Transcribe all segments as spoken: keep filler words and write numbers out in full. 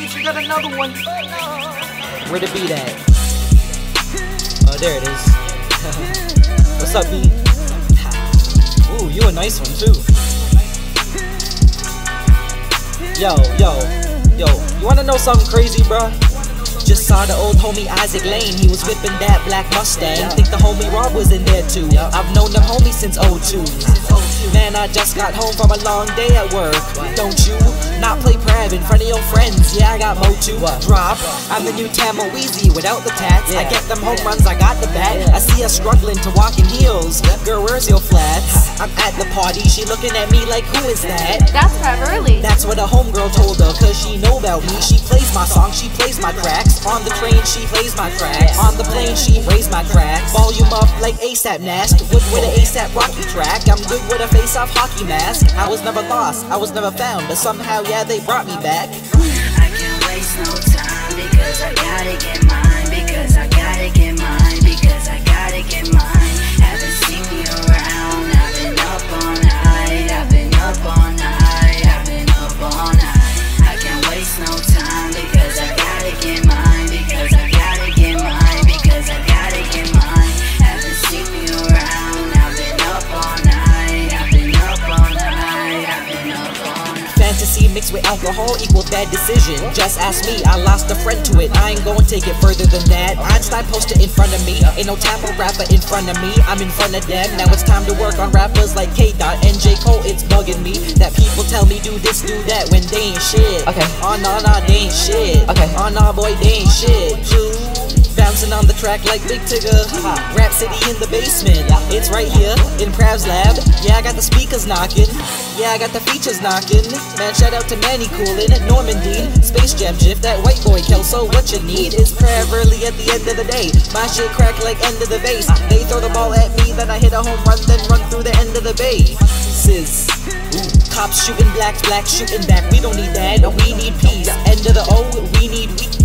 beats, we got another one. Where the beat at? Oh, there it is. What's up, beat? Ooh, you a nice one too. Yo, yo, yo, you wanna know something crazy, bruh? Just saw the old homie Isaac Lane, he was whipping that black Mustang. Think the homie Rob was in there too. I've known them homies since oh two. Man, I just got home from a long day at work. Don't you not play Prav in front of your friends? Yeah, I got Mo to drop. I'm the new Tamil Weezy without the tats. I get them home runs, I got the bat. I see her struggling to walk in heels. Girl, where's your flats? I'm at the party, she looking at me like, who is that? That's Prav Early. That's what a homegirl told her, cause she know about me. She plays my song, she plays my tracks. On the train, she plays my tracks. On the plane, she raised my tracks. Volume up like ASAP Nask. Good with a ASAP Rocky track. I'm good with a face-off hockey mask. I was never lost, I was never found, but somehow, yeah, they brought me back. I can't waste no time because I gotta get mine. Because I gotta get mine. Because I gotta get mine. Haven't seen me around. I've been up all night. I've been up all night. I've been up all night. I can't waste no time because I gotta get mine. Because I gotta get mine. Because I gotta get mine. Haven't seen me around. I've been up all night. I've been up all night. I've been up all night. Fantasy mixed with alcohol equals bad decision. Just ask me, I lost a friend to it. I ain't gonna take it further than that. Einstein posted in front of me. Ain't no Tampa rapper in front of me. I'm in front of them. Now it's time to work on rappers like K Dot and J Cole. It's bugging me that people tell me do this, do that when they ain't shit. Okay. Oh nah nah, they ain't shit. Okay. Oh nah boy, they ain't shit. Dude. Bouncing on the track like Big Tigger. Rap City in the basement. It's right here in Prav's lab. Yeah, I got the speakers knocking. Yeah, I got the features knocking. Man, shout out to Manny Coolin, Norman Dean, Space Jam Jiff, that white boy Kelso. What you need is Prav Early at the end of the day. My shit crack like end of the base. They throw the ball at me, then I hit a home run, then run through the end of the bay. Sis. Ooh. Cops shooting blacks, blacks shooting back. We don't need that, we need peace. End of the O, we need we.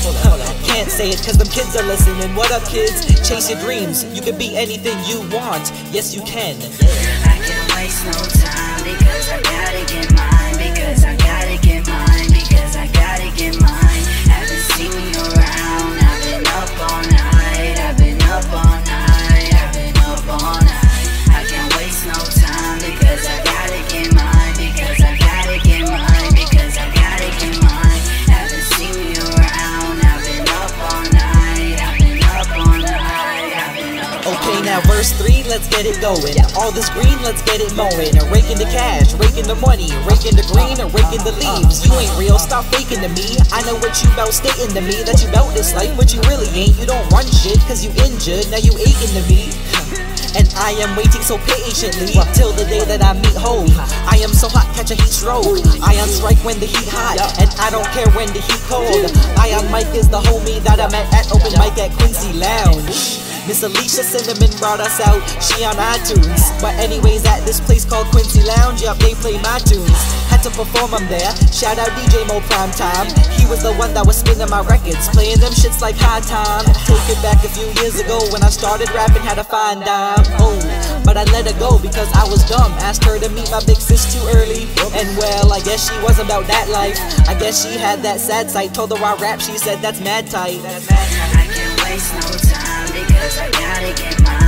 Can't say it cause them kids are listening. What up kids? Chase your dreams. You can be anything you want. Yes you can. I can't waste no time because I gotta get mine. Because I gotta get mine. Because I gotta get mine. Haven't seen me around. I've been up all night. I've been up all night. I've been up all night. I can't waste no time because I gotta get mine. Because I gotta get mine. Because I gotta get mine. Haven't seen me around. I've been up all night. I've been up all night. I've been up all night. Okay, now verse three, let's get it going. All this green, let's get it mowing. Raking the cash, raking the money, raking the green, and raking the leaves. You ain't real, stop faking to me. I know what you bout stating to me, that you bout this life, but you really ain't. You don't run shit, cause you injured, now you aching to me. And I am waiting so patiently till the day that I meet home. I am so hot, catch a heat stroke. I on strike when the heat hot, and I don't care when the heat cold. I on Mike is the homie that I met at open mic at Quincy Lounge. Miss Alicia Cinnamon brought us out, she on iTunes. But anyways, at this place called Quincy Lounge, yup, they play my tunes. Had to perform them there, shout out D J Mo Prime Time. He was the one that was spinning my records, playing them shits like high time. Take it back a few years ago when I started rapping, had a fine dime. Oh, but I let her go because I was dumb. Asked her to meet my big sis too early, and well, I guess she wasn't about that life. I guess she had that sad side, told her I rap, she said that's mad tight. I can't waste no time because I gotta get mine.